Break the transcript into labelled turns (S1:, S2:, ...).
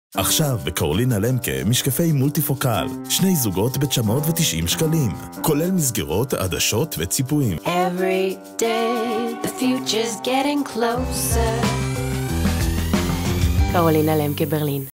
S1: עכשיו בקרולינה למקה משקפי מולטיפוקל, 2 זוגות ב-990 שקלים, כולל מסגרות, עדשות וציפויים.
S2: Every day the future's getting closer.
S3: קרולינה למקה ברלין.